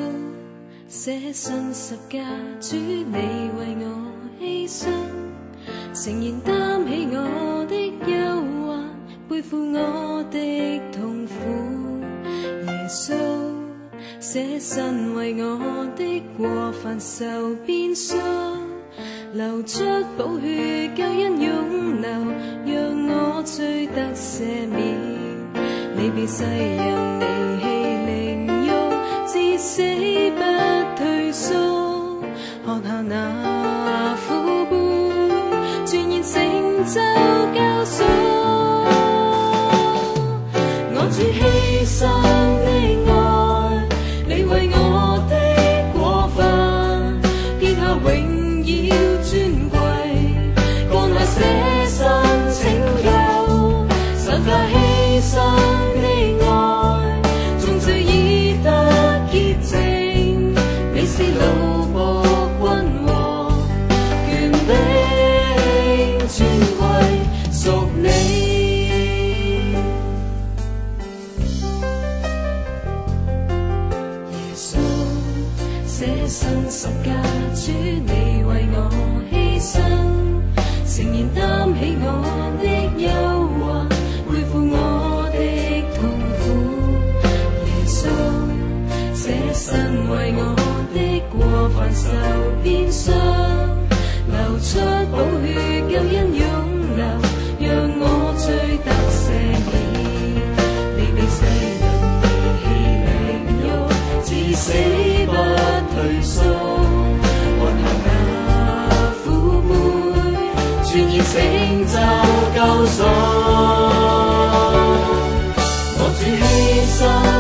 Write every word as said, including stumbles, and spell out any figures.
捨身十架，主你為我犧牲，誠然擔起我的憂患，背負我的痛苦。耶穌捨身為我的過犯受鞭傷，流出寶血救恩湧流，讓我罪得赦免。你被世人離棄凌辱，至死不退縮，喝下那苦杯，全然成就救贖。我主犧牲的愛，你為我的過犯結下榮耀尊貴，降下捨身拯救，十架犧牲。捨身十架，主你為我犧牲，誠然擔起我的憂患，背負我的痛苦。耶穌捨身為我的過犯受鞭傷，流出寶血救恩湧流，讓我罪得赦免。你被世人離棄凌辱，至死不退縮，喝下那苦杯，全然成就救贖。我主犧牲